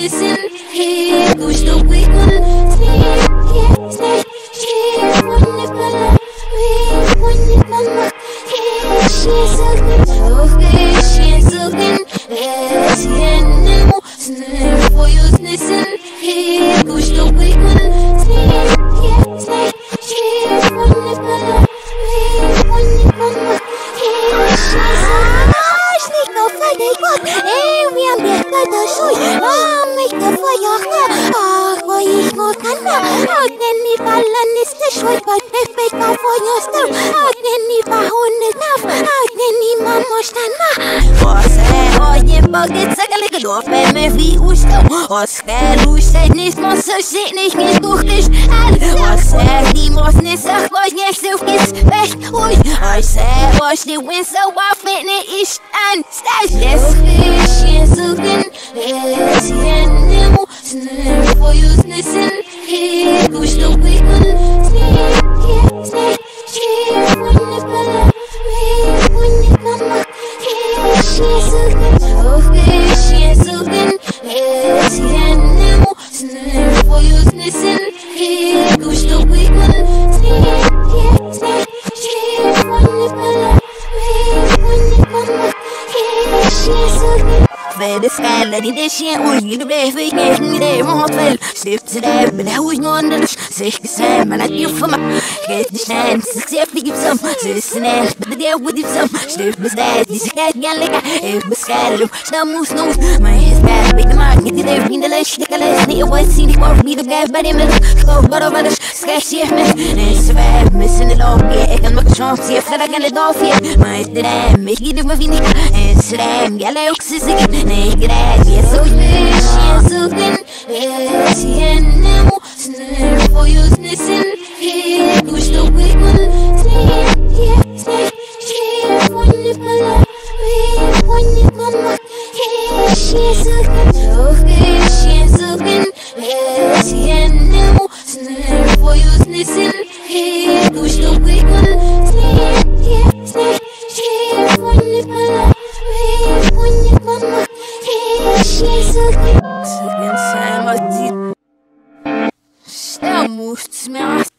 nissen hier durch the wiggle snake here when it bella when it mama here she's okay she's okay es hier nemo snare for you nissen here durch the wiggle snake here when it bella when it mama here she's niet maar zo zit niet toch is en was die mos niet zeg was niet zo is weg oei I said was the wind so often it is and stays yes she's looking yes nemo snare for you listen here push the wiggle snake here when the bella when it mama here she's looking okay she's looking yes nemo snare for you listen here push the wiggle snake here when the bella when it mama here she's looking the sky, let it shine. Oh, you the brave, we can't need a remote well. Slip to that, but I was not under the sick sand. Man, I give for my get the chance. Except to give some citizen, but the deal with some. Slip was that, this cat can lick it was scattered. Some moose nose, my head's bad. Big man, get it there in the lash. The colors, the white scene, the more be the guy by the middle. Go, but over the sketch here, man. It's bad, missing it all. Yeah, I can make a chance here. Fed I can let off here. My damn, make it a movie. It's damn, yellow oxygen. Naked ass, yes, so she's looking, yes, nemo snare for you listen here, push the wiggle, snake, here when it bella, when it mama, here she's looking, okay, she's looking, yes, nemo snare for you listen here, push the wiggle, snake, here when it bella, when it mama. She's looking inside my teeth. Still moves, smells.